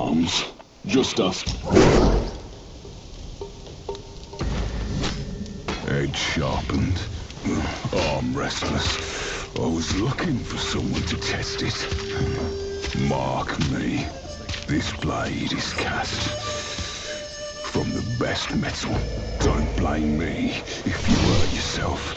arms. Just us. Head sharpened. Arm restless. I was looking for someone to test it. Mark me. This blade is cast from the best metal. Don't blame me if you hurt yourself.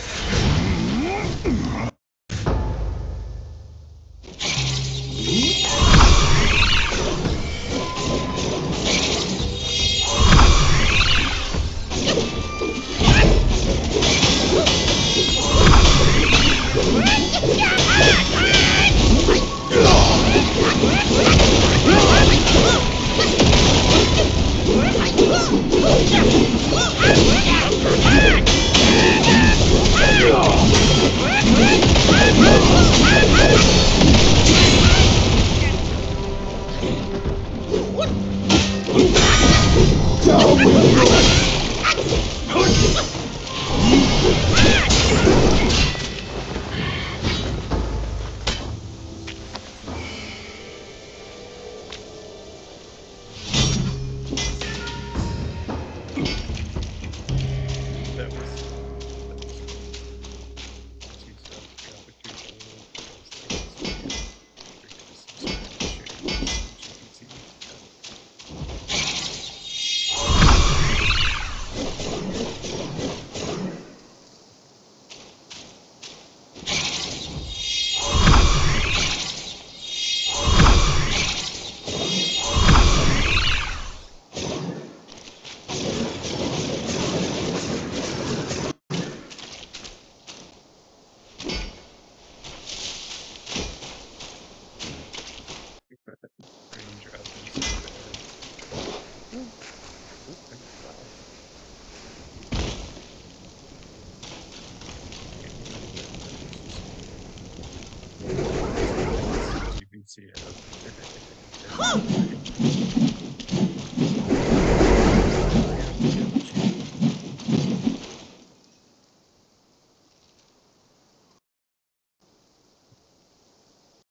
SweetGPT.